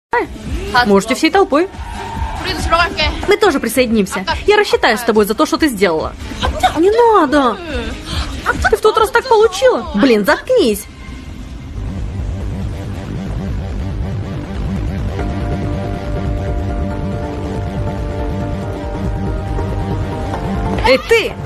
Можете всей толпой. 우리도 들어갈게. Мы тоже присоединимся. Я рассчитаюсь с тобой за то, что ты сделала. Не надо. Ты в тот раз так получила. Блин, заткнись. Эй, ты!